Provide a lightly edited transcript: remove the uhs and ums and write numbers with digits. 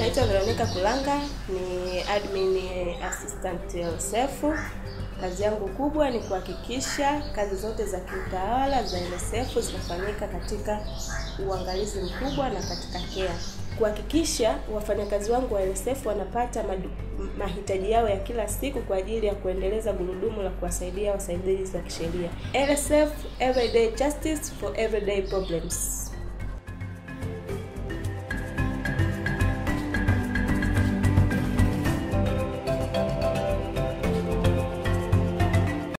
Naitwa Veronica Kulanga, ni admin assistant LSF. Kazi yangu kubwa ni kuhakikisha kazi zote za kiutawala za LSF zinafanyika katika uangalizi mkubwa na katika care. Kuhakikisha wafanyakazi wangu wa LSF wanapata mahitaji yao ya kila siku kwa ajili ya kuendeleza gurudumu la kuwasaidia wasaidizi wa kisheria. LSF, Everyday Justice for Everyday Problems.